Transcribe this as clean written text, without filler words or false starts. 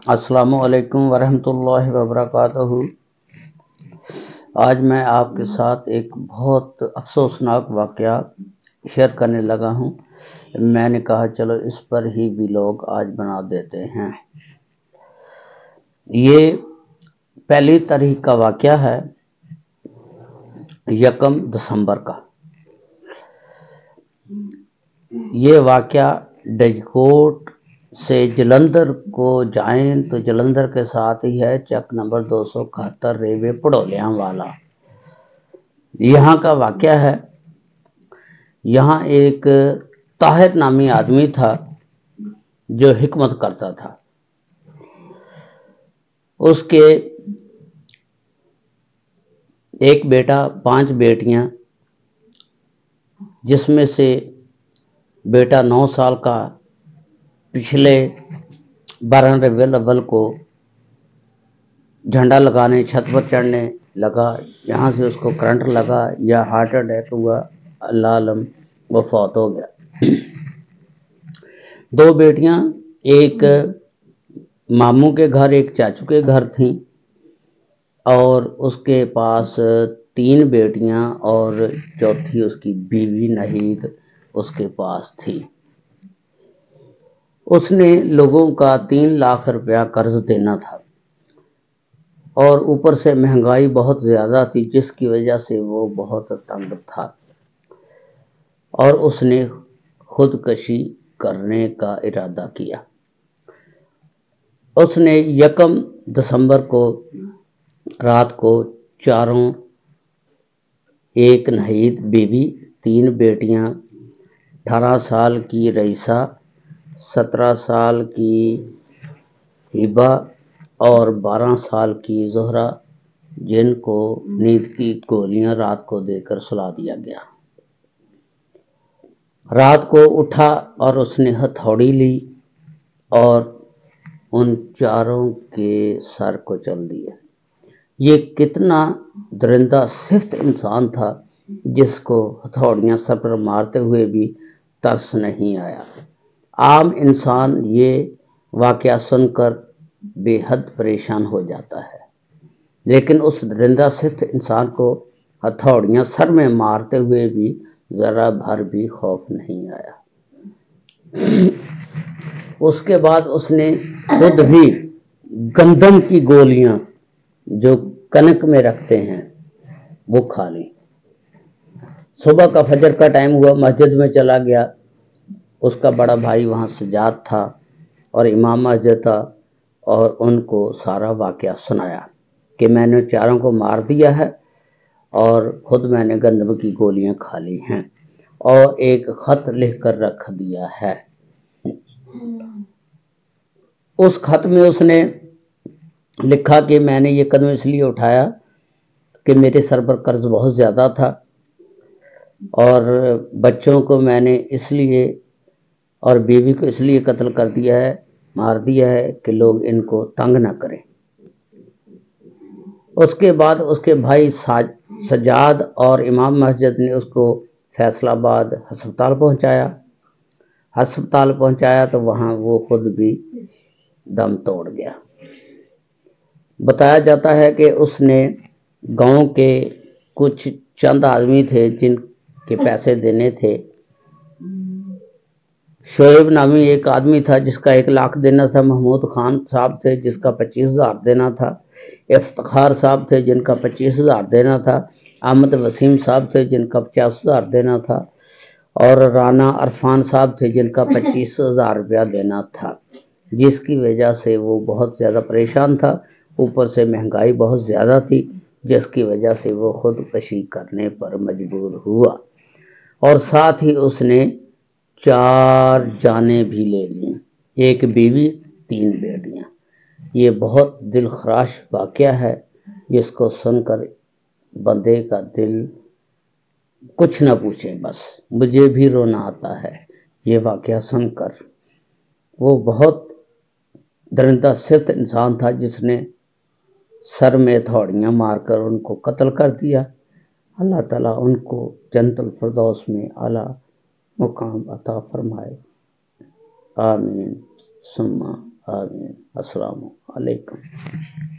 السلام علیکم ورحمۃ اللہ وبرکاتہ۔ آج میں آپ کے ساتھ ایک بہت افسوسناک واقعہ شیئر کرنے لگا ہوں۔ میں نے کہا چلو اس پر ہی بھی لوگ آج بنا دیتے ہیں۔ یہ پہلی تاریخ کا واقعہ ہے، 1 دسمبر کا۔ یہ واقعہ ڈجکوٹ سے جلندھر کو جائیں تو جلندھر کے ساتھ ہی ہے چک نمبر 271 ریلوے پڑولیاں والا، یہاں کا واقعہ ہے۔ یہاں ایک طاہر نامی آدمی تھا جو حکمت کرتا تھا۔ اس کے ایک بیٹا، 5 بیٹیاں، جس میں سے بیٹا 9 سال کا پچھلے 12 ربیع الاول کو جھنڈا لگانے چھت پر چڑھنے لگا، یہاں سے اس کو کرنٹ لگا یا ہارٹ اٹیک ہوا، اللہ علم، وہ فوت ہو گیا۔ 2 بیٹیاں، ایک ماموں کے گھر ایک چاچو کے گھر تھیں، اور اس کے پاس 3 بیٹیاں اور چوتھی اس کی بیوی نہید اس کے پاس تھی۔ اس نے لوگوں کا 3 لاکھ روپیہ قرض دینا تھا، اور اوپر سے مہنگائی بہت زیادہ تھی، جس کی وجہ سے وہ بہت تنگ تھا، اور اس نے خودکشی کرنے کا ارادہ کیا۔ اس نے 1 دسمبر کو رات کو چاروں، ایک نہید بیوی، 3 بیٹیاں، 18 سال کی رئیسہ، 17 سال کی ہبہ اور 12 سال کی زہرہ، جن کو نیند کی گولیاں رات کو دے کر سلا دیا گیا۔ رات کو اٹھا اور اس نے ہتھوڑی لی اور ان چاروں کے سر کو چل دیا۔ یہ کتنا درندہ صفت انسان تھا جس کو ہتھوڑیاں سر پر مارتے ہوئے بھی ترس نہیں آیا۔ عام انسان یہ واقعہ سن کر بے حد پریشان ہو جاتا ہے، لیکن اس درندہ صفت انسان کو ہتھوڑیاں سر میں مارتے ہوئے بھی ذرا بھر بھی خوف نہیں آیا۔ اس کے بعد اس نے خود بھی گندم کی گولیاں جو کنک میں رکھتے ہیں وہ کھا لی۔ صبح کا فجر کا ٹائم ہوا، مسجد میں چلا گیا۔ اس کا بڑا بھائی وہاں سجاد تھا اور امام مسجد تھا، اور ان کو سارا واقعہ سنایا کہ میں نے چاروں کو مار دیا ہے اور خود میں نے گندم کی گولیاں کھا لی ہیں، اور ایک خط لکھ کر رکھ دیا ہے۔ اس خط میں اس نے لکھا کہ میں نے یہ قدم اس لیے اٹھایا کہ میرے سر پر قرض بہت زیادہ تھا، اور بچوں کو میں نے اس لیے اور بیوی کو اس لیے قتل کر دیا ہے، مار دیا ہے کہ لوگ ان کو تنگ نہ کریں۔ اس کے بعد اس کے بھائی سجاد اور امام مسجد نے اس کو فیصل آباد ہسپتال پہنچایا تو وہاں وہ خود بھی دم توڑ گیا۔ بتایا جاتا ہے کہ اس نے گاؤں کے کچھ چند آدمی تھے جن کے پیسے دینے تھے۔ شعیب نامی ایک آدمی تھا جس کا 1 لاکھ دینا تھا، محمود خان صاحب تھے جس کا 25,000 دینا تھا، افتخار صاحب تھے جن کا 25,000 دینا تھا، احمد وسیم صاحب تھے جن کا 50,000 دینا تھا، اور رانا عرفان صاحب تھے جن کا 25,000 روپیہ دینا تھا، جس کی وجہ سے وہ بہت زیادہ پریشان تھا۔ اوپر سے مہنگائی بہت زیادہ تھی، جس کی وجہ سے وہ خودکشی کرنے پر مجبور ہوا، اور ساتھ ہی اس نے 4 جانیں بھی لے لیں، 1 بیوی، 3 بیٹیاں۔ یہ بہت دل خراش واقعہ ہے جس کو سن کر بندے کا دل کچھ نہ پوچھے، بس مجھے بھی رونا آتا ہے یہ واقعہ سن کر۔ وہ بہت درندہ صفت انسان تھا جس نے سر میں ہتھوڑیاں مار کر ان کو قتل کر دیا۔ اللہ تعالیٰ ان کو جنت الفردوس میں اعلیٰ مقام عطا فرمائے، آمین ثم آمین۔ السلام علیکم۔